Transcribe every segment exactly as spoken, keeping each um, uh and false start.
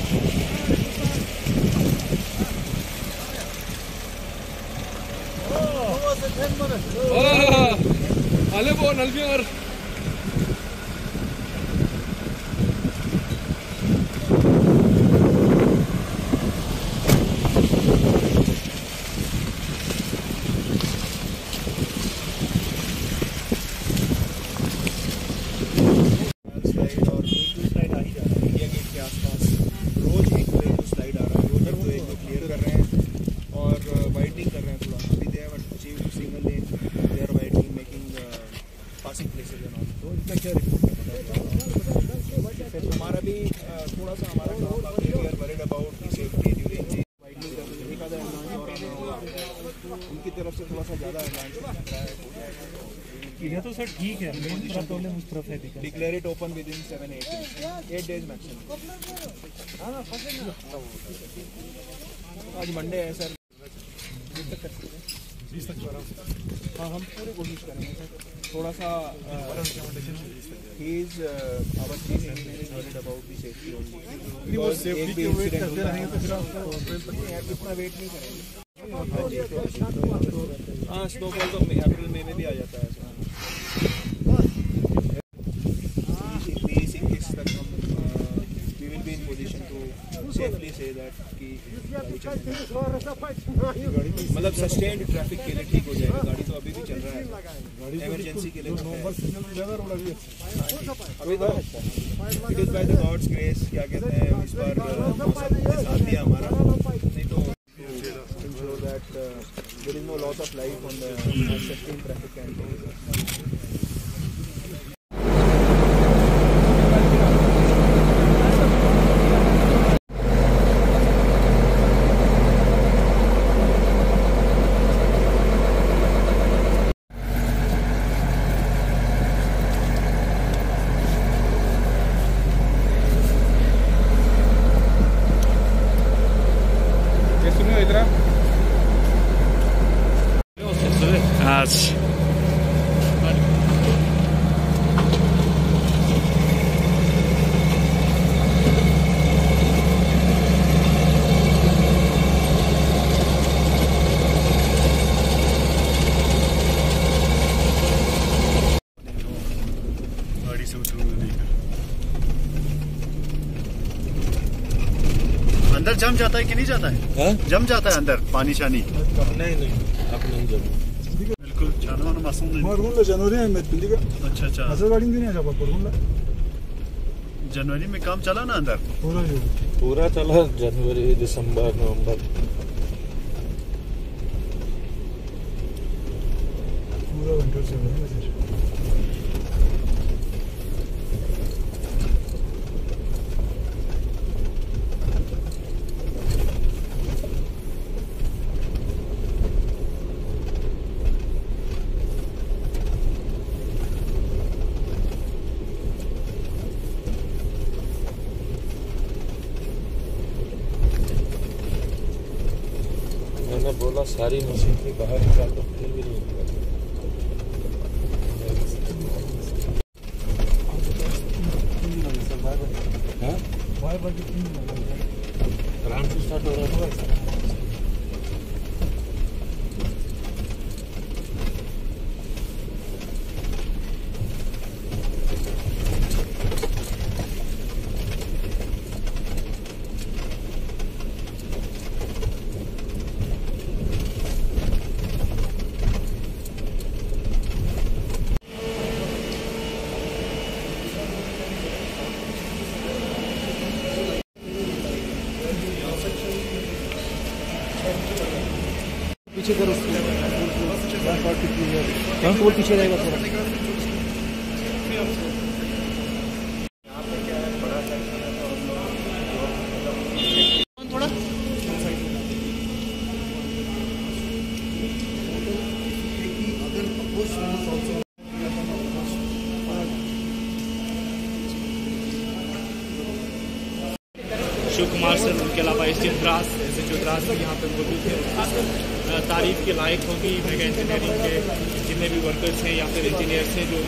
Alle bauen, Alviar. हमारा भी थोड़ा सा हमारा काम बाकी है, worried about the safety during उनकी तरफ से थोड़ा सा ज़्यादा इधर तो सर ठीक है, मेन प्रॉब्लम उस तरफ है। Declare it open within seven eight eight days maximum. आज मंडे है सर, बीस तक हाँ हम पूरी कोशिश करेंगे सर। थोड़ा सा ही is our chief engineer worried about the safety only. वो सेफ्टी के वेट करते रहेंगे तो फिर आप इतना वेट नहीं करेंगे। हाँ स्नोफॉल तो अप्रैल मई में भी आ जाता है। We will be in position to safely say that कि मतलब सस्टेन्ड ट्रैफिक के लिए ठीक हो जाएगा। गाड़ी तो अभी भी चल रहा है, इमरजेंसी के लिए अभी तो it is by the God's grace. क्या कहते हैं इस बार मौसम के साथ दिया हमारा, नहीं तो ensure that uh, there is no loss of life on the sustained traffic and आज गाड़ी से उतरूंगा नहीं। अंदर जम जाता है कि नहीं जाता है? हा? जम जाता है अंदर पानी शानी? नहीं नहीं आप नहीं जम बिल्कुल जाना वाना मासूम नहीं। मरगुंडा जनवरी में मैं पिंडी का अच्छा अच्छा असर गाड़ी नहीं आ जाता मरगुंडा। जनवरी में काम चला ना अंदर पूरा जो पूरा चला, जनवरी दिसंबर नवंबर पूरा विंटर चल रहा है सर। मैंने बोला सारी मशीन की बाहर निकाल दो, फिर भी नहीं निकाल। आराम से स्टार्ट हो रहा है। पीछे करो, ट्रांसपोर्ट पीछे रहेगा थोड़ा। थोड़ा शिव कुमार सर, उनके अलावा S D Dras S H O Dras भी यहाँ पे मौजूद थे। तारीफ के लायक होगी मेगा इंजीनियरिंग के जितने भी वर्कर्स हैं या फिर इंजीनियर्स हैं जो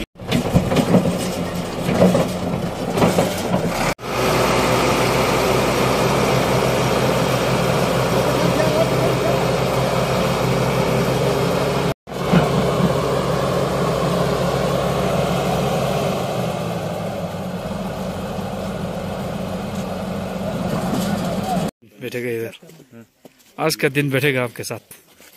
बैठेगा इधर, आज का दिन बैठेगा आपके साथ।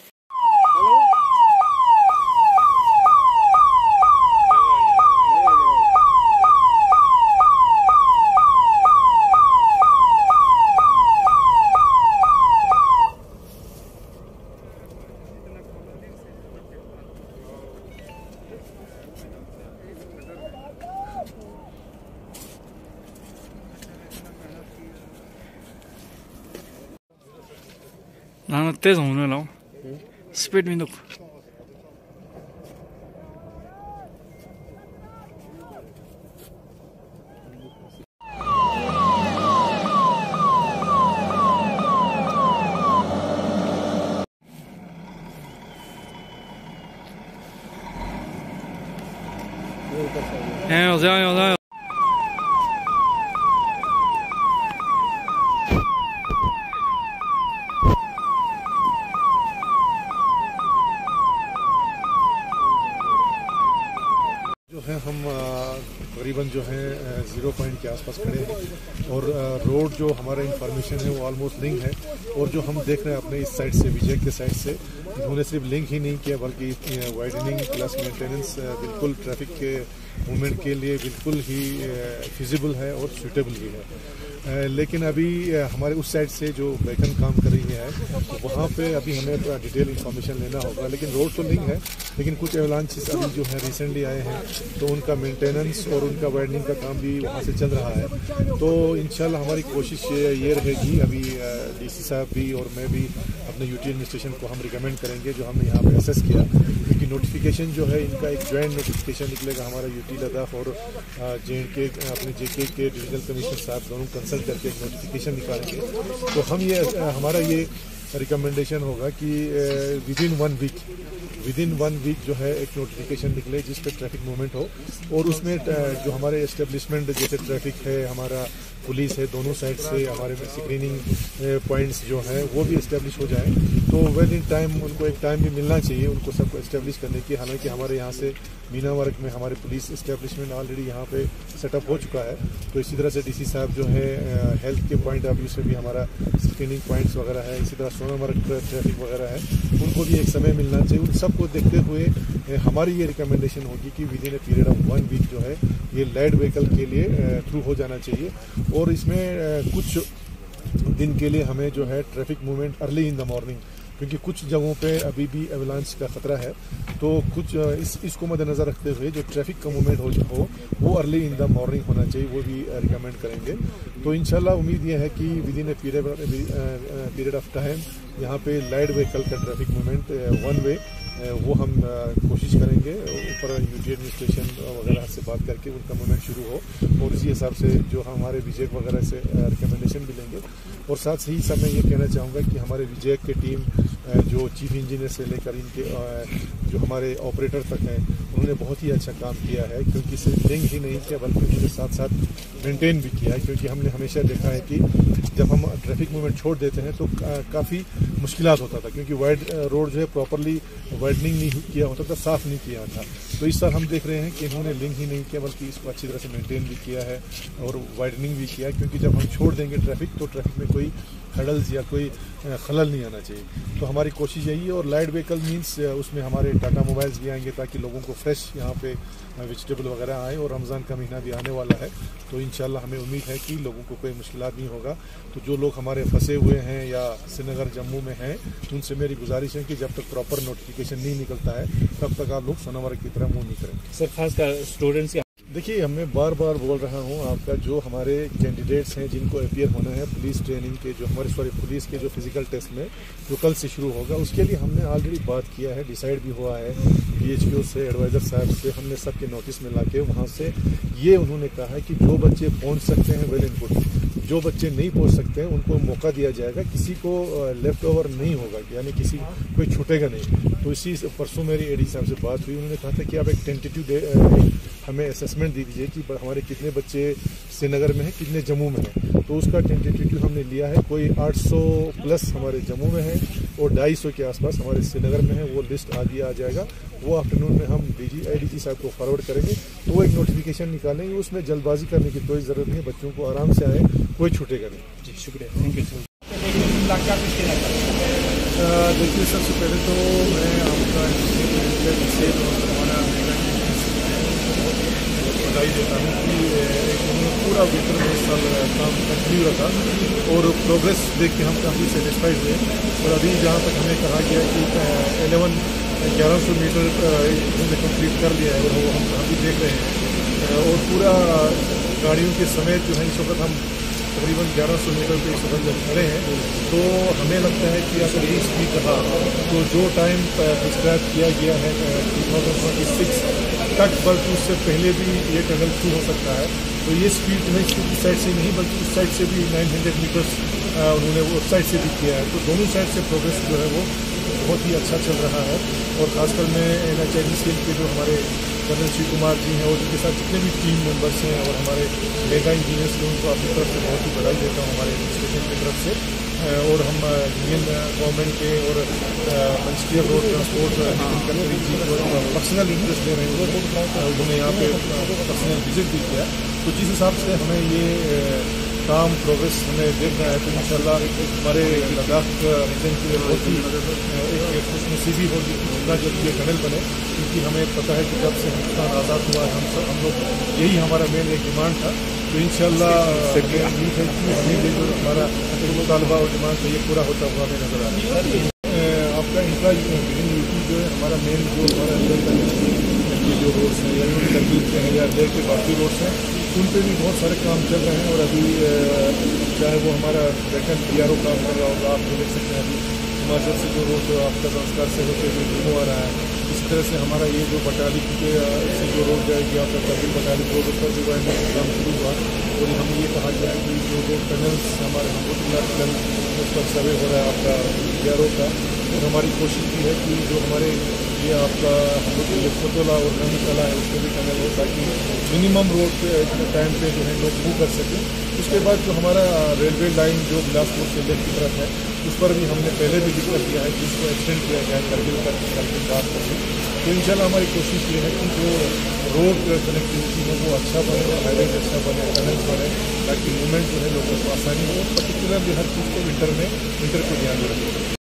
나는 떼서 오늘 나오 스피드 민도 예, 오세요, 오세요. जो है हम तकरीबन जो है ज़ीरो पॉइंट के आसपास खड़े हैं और रोड जो हमारा इंफॉर्मेशन है वो ऑलमोस्ट लिंक है। और जो हम देख रहे हैं अपने इस साइड से, विजय के साइड से, उन्होंने सिर्फ लिंक ही नहीं किया बल्कि वाइडनिंग प्लस मेंटेनेंस बिल्कुल ट्रैफिक के मूवमेंट के लिए बिल्कुल ही फिजिबल है और सूटेबल भी है। लेकिन अभी हमारे उस साइड से जो बेकन काम कर रही है तो वहाँ पे अभी हमें थोड़ा डिटेल इंफॉर्मेशन लेना होगा। लेकिन रोड तो लिंक है, लेकिन कुछ एवलांचेस अभी जो है रिसेंटली आए हैं तो उनका मेंटेनेंस और उनका वाइडनिंग का काम भी वहाँ से चल रहा है। तो इंशाल्लाह हमारी कोशिश ये रहेगी, अभी डीसी साहब भी और मैं भी अपने यूटी एडमिनिस्ट्रेशन को हम रिकमेंड करेंगे, जो हमने यहाँ पे एसेस किया, क्योंकि नोटिफिकेशन जो है इनका एक ज्वाइंट नोटिफिकेशन निकलेगा हमारा यूटी लद्दाख और जे एंड के अपने जेके के डिविजनल कमिश्नर साहब दोनों कंसल्ट करके एक नोटिफिकेशन निकालेंगे। तो हम ये हमारा ये रिकमेंडेशन होगा कि within one week within one week जो है एक नोटिफिकेशन निकले जिस पे ट्रैफिक मूवमेंट हो, और उसमें जो हमारे एस्टेब्लिशमेंट जैसे ट्रैफिक है, हमारा पुलिस है, दोनों साइड से हमारे स्क्रीनिंग पॉइंट्स जो हैं वो भी एस्टेब्लिश हो जाए। तो वेल इन टाइम उनको एक टाइम भी मिलना चाहिए उनको सबको एस्टेब्लिश करने की। हालांकि हमारे यहाँ से मीना मार्ग में हमारे पुलिस एस्टेब्लिशमेंट ऑलरेडी यहाँ पे सेटअप हो चुका है। तो इसी तरह से डीसी साहब जो है हेल्थ के पॉइंट ऑफ व्यू से भी हमारा स्क्रीनिंग पॉइंट्स वगैरह है, इसी तरह सोनामार्ग ट्रैफिक वगैरह है, उनको भी एक समय मिलना चाहिए। उन सबको देखते हुए हमारी ये रिकमेंडेशन होगी कि within a period of one week जो है ये लाइट व्हीकल के लिए थ्रू हो जाना चाहिए। और इसमें कुछ दिन के लिए हमें जो है traffic movement early in the morning, क्योंकि कुछ जगहों पे अभी भी एवलांच का खतरा है, तो कुछ इस इसको मद्देनज़र रखते हुए जो ट्रैफिक का मूवमेंट हो हो वो अर्ली इन द मॉर्निंग होना चाहिए, वो भी रिकमेंड करेंगे। तो इंशाल्लाह उम्मीद ये है कि within a period period of time यहाँ पे लाइट व्हीकल का ट्रैफिक मूवमेंट वन वे वो हम कोशिश करेंगे, ऊपर यूटी एडमिनिस्ट्रेशन वगैरह से बात करके उनका मूवमेंट शुरू हो, और इसी हिसाब से जो हमारे विजयक वगैरह से रिकमेंडेशन भी लेंगे। और साथ ही सब मैं ये कहना चाहूँगा कि हमारे विजयक की टीम जो चीफ इंजीनियर से लेकर इनके जो हमारे ऑपरेटर तक हैं उन्होंने बहुत ही अच्छा काम किया है, क्योंकि सिर्फ लिंक ही नहीं किया बल्कि उन्होंने साथ साथ मेंटेन भी किया है। क्योंकि हमने हमेशा देखा है कि जब हम ट्रैफिक मूवमेंट छोड़ देते हैं तो काफ़ी मुश्किलात होता था, क्योंकि वाइड रोड जो है प्रॉपरली वाइडनिंग नहीं किया होता था, साफ़ नहीं किया था। तो इस साल हम देख रहे हैं कि इन्होंने लिंक ही नहीं किया बल्कि इसको अच्छी तरह से मेंटेन भी किया है और वाइडनिंग भी किया, क्योंकि जब हम छोड़ देंगे ट्रैफिक तो ट्रैफिक में कोई हडल्स या कोई खलल नहीं आना चाहिए। तो हमारी कोशिश यही है। और लाइट व्हीकल मींस उसमें हमारे टाटा मोबाइल्स भी आएंगे ताकि लोगों को फ्रेश यहाँ पे वेजिटेबल वगैरह आए, और रमज़ान का महीना भी आने वाला है तो इंशाल्लाह हमें उम्मीद है कि लोगों को कोई मुश्किलात नहीं होगा। तो जो लोग हमारे फंसे हुए हैं या श्रीनगर जम्मू में हैं उनसे मेरी गुजारिश है कि जब तक प्रॉपर नोटिफिकेशन नहीं निकलता है तब तक आप लोग सोनामार्ग की तरफ मुँह नहीं करेंगे। सर खासकर स्टूडेंट्स देखिए, मैं बार बार बोल रहा हूँ आपका, जो हमारे कैंडिडेट्स हैं जिनको अपियर होना है पुलिस ट्रेनिंग के, जो हमारे सॉरी पुलिस के जो फिजिकल टेस्ट में जो कल से शुरू होगा, उसके लिए हमने ऑलरेडी बात किया है, डिसाइड भी हुआ है पीएचक्यू से, एडवाइज़र साहब से, हमने सबके नोटिस में लाके वहाँ से ये उन्होंने कहा है कि जो बच्चे पहुँच सकते हैं वेल एंड गुड, जो बच्चे नहीं पहुँच सकते हैं उनको मौका दिया जाएगा, किसी को लेफ्ट ओवर नहीं होगा, यानी किसी कोई छूटेगा नहीं। तो इसी परसों मेरी एडी साहब से बात हुई, उन्होंने कहा था कि आप एक टेंटेटिव हमें असेसमेंट दे दीजिए कि हमारे कितने बच्चे श्रीनगर में हैं, कितने जम्मू में हैं। तो उसका टेंटेटिव हमने लिया है, कोई आठ सौ प्लस हमारे जम्मू में है और ढाई सौ के आसपास हमारे श्रीनगर में है। वो लिस्ट आगे आ जाएगा, वो आफ्टरनून में हम डीजी आईडीजी साहब को फॉरवर्ड करेंगे, तो वो एक नोटिफिकेशन निकालेंगे। उसमें जल्दबाजी करने की कोई ज़रूरत नहीं, बच्चों को आराम से आए, कोई छूटेगा नहीं। जी शुक्रिया, थैंक यू सर। मिला क्या कुछ कहना चाहते हैं? देखिए, सबसे पहले तो मैं आपका से हमारा बधाई देता हूँ कि उन्होंने पूरा विंटर में इस साल काम कंटिन्यू रखा और प्रोग्रेस देख के हम काफ़ी सेटिस्फाइड हुए। और अभी जहाँ तक हमें कहा गया कि एलेवन ग्यारह सौ मीटर उन्होंने कंप्लीट कर लिया है और वो हम अभी देख रहे हैं। और पूरा गाड़ियों के समेत जो है इस वक्त हम तकरीबन ग्यारह सौ मीटर पे इस वक्त जब खड़े हैं, तो हमें लगता है कि अगर ये स्पीड रहा तो जो टाइम प्रिस्क्राइब किया गया है टू थाउजेंड ट्वेंटी सिक्स तक, बल्कि उससे पहले भी ये टनल शुरू हो सकता है। तो ये स्पीड जो है सिर्फ इस साइड से नहीं बल्कि उस साइड से भी नाइन हंड्रेड मीटर्स उन्होंने उस साइड से भी किया है। तो दोनों साइड से प्रोग्रेस जो है वो बहुत ही अच्छा चल रहा है। और ख़ासकर मैं N H I D C L के जो हमारे कर्नल शिव कुमार जी हैं और उनके साथ जितने भी टीम मेंबर्स हैं और हमारे मेगा इंजीनियर्स हैं, उनको अपनी तरफ से बहुत ही बधाई देता हूँ हमारे एडमिनिस्ट्रेशन की तरफ से। और हम यूनियन गवर्नमेंट के और ministry of road transport Nitin Gadkari ji को पर्सनल इंटरेस्ट ले रहे हैं, उन्होंने यहाँ पे पर्सनल विजिट भी किया। तो जिस हिसाब से हमें ये काम प्रोग्रेस हमें देख रहा है, तो इंशाल्लाह हमारे लद्दाख रीजन के बहुत ही एक खुशनसीबी होगी कि जितना जल्द ये टनल बने, क्योंकि हमें पता है कि जब से हिंदुस्तान आज़ाद हुआ है हम सब हम लोग यही हमारा मेन एक डिमांड था। तो इंशाल्लाह उम्मीद है कि हमें ये जो हमारा मुतालबा और डिमांड है ये पूरा होता हुआ हमें नजर आ रहा है। आपका इंफ्रा विजन यूपी जो है हमारा मेन जो हमारा के जो रोड्स हैं या तकलीफ के हैं या लेह के बाकी रोड्स हैं, उन पर भी बहुत सारे काम चल रहे हैं। और अभी चाहे वो हमारा वेटन पी आर ओ काम कर रहा होगा, आप देख सकते हैं अभी हिमाचल से जो रोड आपका संस्कार से होकर जो जुम्मू आ रहा है, इसी तरह से हमारा ये जो बटाली के से जो रोड जाएगी आपका करगिल बटाली रोड, उस पर जो है काम शुरू हुआ। और हम ये कहा गया कि जो जो टनल्स हमारे हमकोटला टनल उस पर सर्वे हो रहा है आपका पी आर ओ का। और हमारी कोशिश भी है कि जो हमारे ये आपका लखोटोला और नंदकला है उसमें भी टनल हो, ताकि मिनिमम रोड पे टाइम पे जो है लोग मूव कर सकें। उसके बाद जो हमारा रेलवे लाइन जो बिलासपुर से लेह की तरफ है, उस पर भी हमने पहले भी जिक्र किया है कि इसको एक्सटेंड किया जाए करगिल तक करगिल बात करके। तो इंशाल्लाह हमारी कोशिश ये है कि जो रोड कनेक्टिविटी है वो अच्छा बने, हाईवे अच्छा बने, टनल बने, ताकि मूवमेंट जो है लोगों को आसानी हो। पर्टिकुलरली हर चीज़ को विंटर में विंटर को ध्यान में रखें।